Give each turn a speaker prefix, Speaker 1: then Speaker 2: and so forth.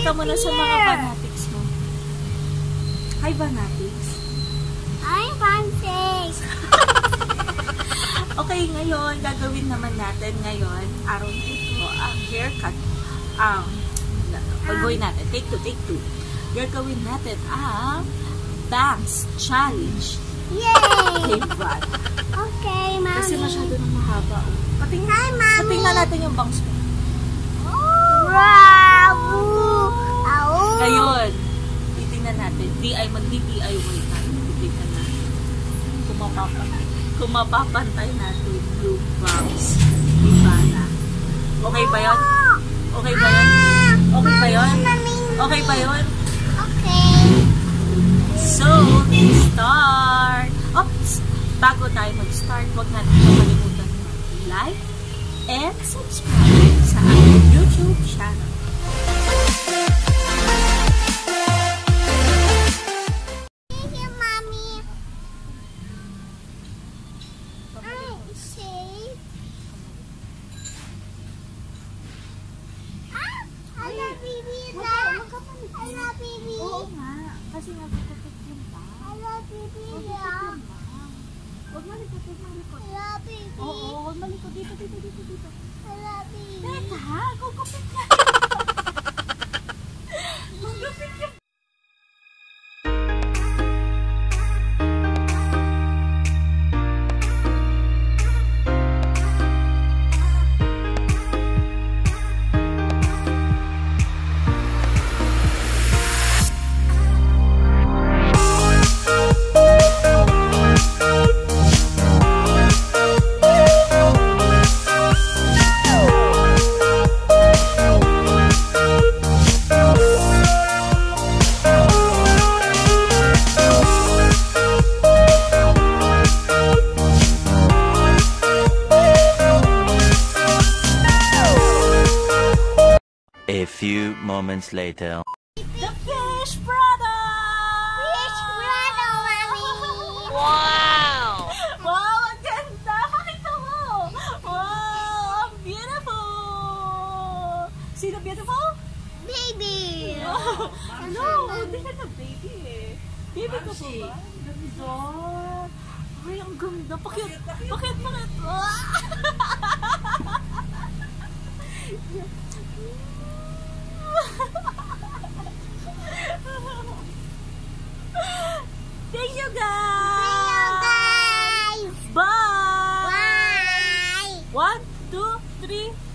Speaker 1: Pakita mo na sa mga fanatics mo. Hi, fanatics.
Speaker 2: Hi, fanatics.
Speaker 1: Okay, ngayon, gagawin naman natin ngayon, araw na ito, ang haircut. Pag-gawin natin, take two. Gagawin natin ang bangs challenge.
Speaker 2: Yay!
Speaker 1: Diba?
Speaker 2: Okay, Mami.
Speaker 1: Kasi masyado nang mahaba.
Speaker 2: Hi, Mami.
Speaker 1: Patingnan natin yung bangs mo.
Speaker 2: Wow!
Speaker 1: Ngayon, titingnan natin. Mag-DIY tayo. Titingnan natin. Kung mapapantay natin yung bangs ni Bana. Okay ba yun? Okay ba yun? Okay ba yun? Okay ba yun?
Speaker 2: Okay.
Speaker 1: So, start! Oops! Bago tayo mag-start, huwag natin makalimutan like and subscribe sa ating YouTube channel.
Speaker 2: Thank you, Mommy. See? I love baby. I love baby.
Speaker 1: Oo nga, kasi nagtutupit yung bang.
Speaker 2: I love baby.
Speaker 1: Huwag malikot.
Speaker 2: I love baby.
Speaker 1: Oo, huwag malikot. Dito.
Speaker 2: I love baby.
Speaker 1: Teka, gugupit ka. Gugupit ka.
Speaker 3: A few moments later.
Speaker 1: The Fish Brother!
Speaker 2: Fish brother, Mommy.
Speaker 1: Wow! Wow, ang ganda! Pakita mo! Wow, ang beautiful! Sino beautiful?
Speaker 2: Baby.
Speaker 1: Ano? Hindi ka na baby eh. Baby ka po ba? Ganda. Ay, ang ganda. Bakit? Thank you guys!
Speaker 2: Guys.
Speaker 1: Bye!
Speaker 2: Bye.
Speaker 1: 1, 2, 3.